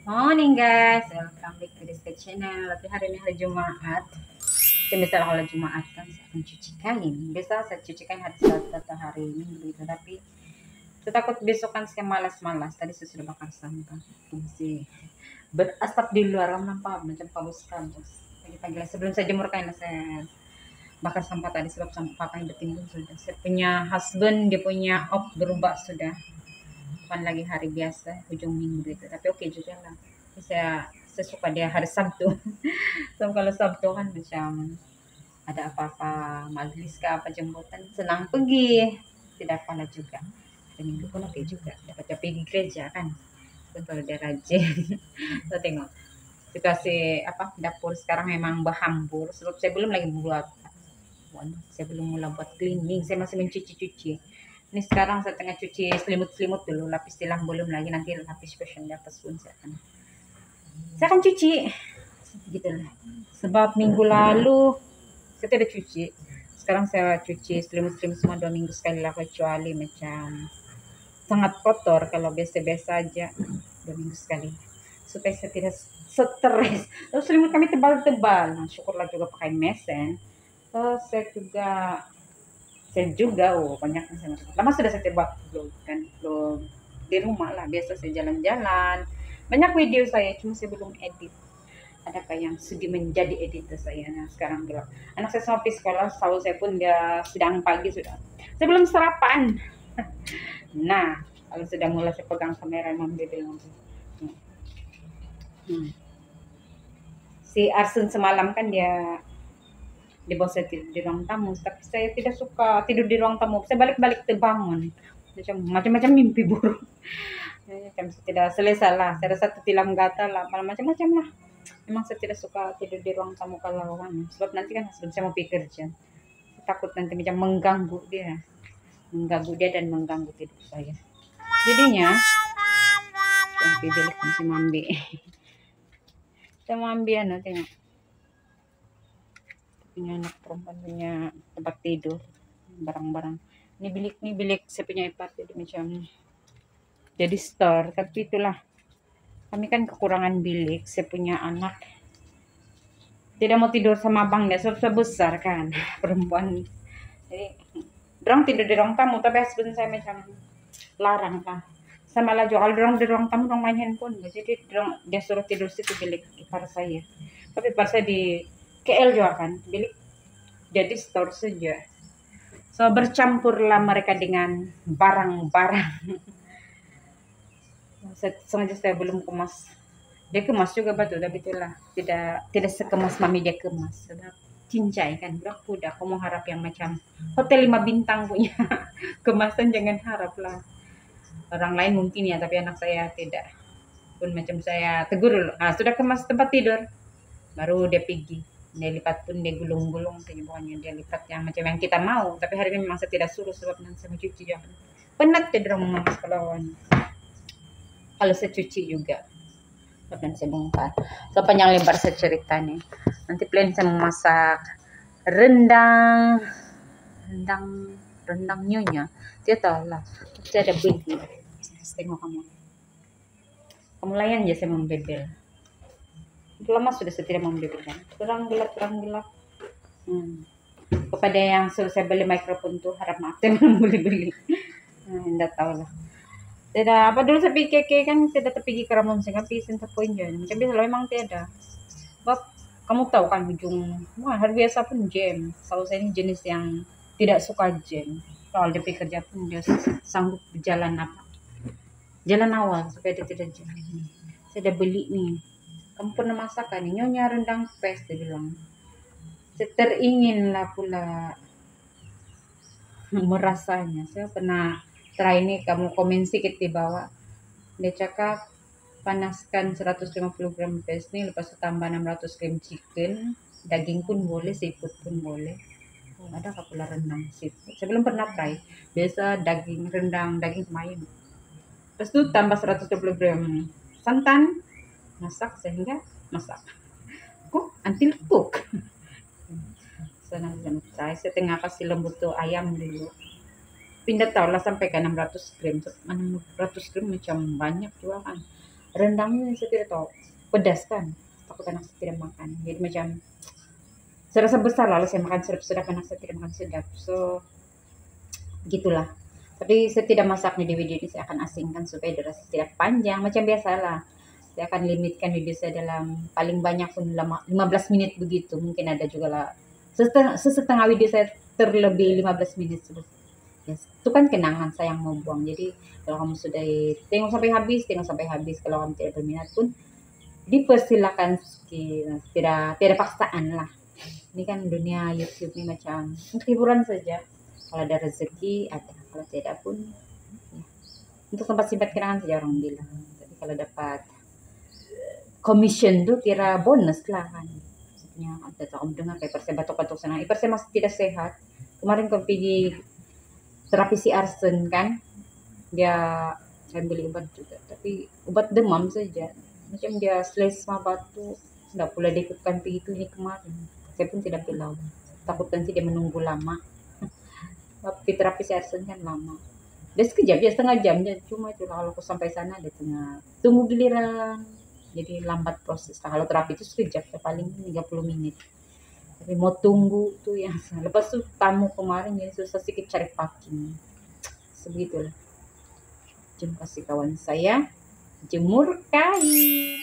Morning guys, welcome back to this channel. Tapi hari ini hari Jumat. Jadi misalnya kalau Jumat kan saya akan cuci kain. Biasa saya cuci kain hari Sabtu atau hari Minggu gitu. Tapi saya takut besok kan saya malas-malas. Tadi saya sudah bakar sampah. Masih berasap di luar kan nampak macam paus kampus. Pagi-pagi lah sebelum saya jemur kain saya bakar sampah tadi sebab sampah kain bertimbun sudah. Saya punya husband dia punya off berubah sudah. Bukan lagi hari biasa ujung minggu gitu, tapi oke juga lah. Saya suka dia hari Sabtu. So kalau Sabtu kan macam ada apa-apa majelis ke apa jemputan senang pergi, tidak pernah juga. Hari Minggu pun oke juga dapat pergi gereja kan. Dan kalau dia rajin so tengok situasi apa dapur sekarang memang berhambur sebab saya belum lagi buat, saya belum mulai buat cleaning, saya masih mencuci-cuci. Ini sekarang saya tengah cuci selimut-selimut dulu, lapis tilam belum lagi, nanti lapis cushion di atas pun saya akan cuci gitu lah. Sebab minggu lalu saya tidak cuci, sekarang saya cuci selimut-selimut semua 2 minggu sekali lah, kecuali macam sangat kotor. Kalau biasa-biasa aja 2 minggu sekali supaya saya tidak stres. Lalu selimut kami tebal-tebal, nah, syukurlah juga pakai mesin. So, saya juga banyak yang saya masuk. Lama sudah saya buat vlog kan, vlog di rumah lah. Biasa saya jalan-jalan. Banyak video saya, cuma saya belum edit. Adakah yang sudi menjadi editor saya? Nah, sekarang gelap. Anak saya sampai sekolah, sahur saya pun dia sedang pagi sudah. Saya belum sarapan. Nah, kalau sudah mulai saya pegang kamera, memang dia bilang, si Arsun semalam kan dia di bawah saya tidur di ruang tamu, tapi saya tidak suka tidur di ruang tamu. Saya balik-balik terbangun macam-macam mimpi buruk. Macam tidak selesai lah, saya rasa tilam gatal lah, macam-macam lah. Memang saya tidak suka tidur di ruang tamu kalau sebab nanti kan sebelum saya mau pergi kerja, saya takut nanti macam mengganggu dia dan mengganggu tidur saya. Jadinya saya pilih si Mambi. Saya mau ambil tengok punya anak perempuan punya tempat tidur, barang-barang. Ini bilik saya punya iPad, jadi macam jadi store. Tapi itulah, kami kan kekurangan bilik. Saya punya anak tidak mau tidur sama abang dia, sebab besar kan perempuan. Jadi dorang tidur di ruang tamu, tapi husband saya macam larang lah. Sama lah juga kalau dorang di ruang tamu dorang main handphone, jadi dia suruh tidur situ bilik ipar saya. Tapi ipar saya di KL juga kan, bilik jadi store saja. So bercampurlah mereka dengan barang-barang. Sengaja saya belum kemas. Dia kemas juga batu, tapi itulah tidak sekemas mami dia kemas. Sebab cincai kan, berapa udah kamu harap yang macam hotel 5 bintang punya kemasan, jangan harap lah. Orang lain mungkin ya, tapi anak saya tidak. Pun macam saya tegur dulu, sudah kemas tempat tidur, baru dia pergi. Dia lipat pun dia gulung-gulung, bukannya dia lipat yang macam yang kita mau. Tapi hari ini memang saya tidak suruh sebab nanti saya cuci jangan penat tidur mengemas kalau saya cuci juga. Dan saya bongkar. So panjang lebar saya cerita nih. Nanti plan saya memasak rendang nyonya. Dia tahu lah. Saya ada beli. Tengok kamu layan aja saya membebel. Lama sudah saya tidak membebel kan. Terang gelap. Kepada yang suruh saya beli mikrofon tuh harap maaf, saya belum beli. Tidak tahu lah. Tidak apa dulu saya pikir kan tidak terpigi ke Ramon sehingga pisin poin jangan macam biasa memang tidak. Sebab kamu tahu kan ujung hari biasa pun jam. Kalau saya ini jenis yang tidak suka jam. Kalau dia pergi kerja pun dia sanggup jalan awal supaya dia tidak jam. Saya udah beli nih. Kamu pernah masak kan? Nyonya rendang pes dia bilang. Saya teringin lah pula merasanya. Saya pernah try ini, kamu komen sedikit di bawah. Dia cakap panaskan 150 gram pes nih, lepas itu tambah 600 gram chicken, daging pun boleh, seafood pun boleh. Ada pula rendang seafood, saya belum pernah try. Biasa daging rendang, daging sama ayam. Lepas itu tambah 120 gram santan, masak sehingga masak. Cook until cook. Saya try, saya tengah kasih lembut tuh ayam dulu. Pindah tahu lah sampai ke 600 gram. 600 gram macam banyak juga kan. rendangnya saya tidak tahu, pedas kan, takut anak saya tidak makan, jadi macam serasa besar lalu saya makan sedap, anak saya tidak makan sedap, so gitulah. Tapi saya tidak masaknya di video ini, saya akan asingkan supaya durasi tidak panjang. Macam biasalah, saya akan limitkan video saya dalam paling banyak pun 15 menit begitu. Mungkin ada juga lah setengah video saya terlebih 15 menit. Ya, itu kan kenangan saya yang mau buang. Jadi kalau kamu sudah tengok sampai habis. Kalau kamu tidak berminat pun dipersilakan, tidak paksaan lah. Ini kan dunia YouTube ini macam untuk hiburan saja. Kalau ada rezeki ada, kalau tidak pun ya, untuk tempat simpan kenangan saja orang bilang. Tapi kalau dapat commission tuh kira bonus lah kan. Maksudnya ada kamu dengar paper saya batuk-batuk sana. Paper saya masih tidak sehat. Kemarin kau pergi terapi si Arsen kan, dia saya beli obat juga, tapi obat demam saja. Macam dia selesma batuk, tidak pula diikutkan begitu ini kemarin. Saya pun tidak bilang, takut nanti dia menunggu lama. Tapi terapi si Arsen kan lama. Dia sekejap ya, setengah jam ya. Cuma itu kalau aku sampai sana dia tengah tunggu giliran. Jadi lambat proses. Nah, kalau terapi itu sekejap ya, paling 30 menit. Tapi mau tunggu tuh yang lepas tuh tamu kemarin ya susah sedikit cari parking. Sebegitulah. Jom kasih kawan saya jemur kain.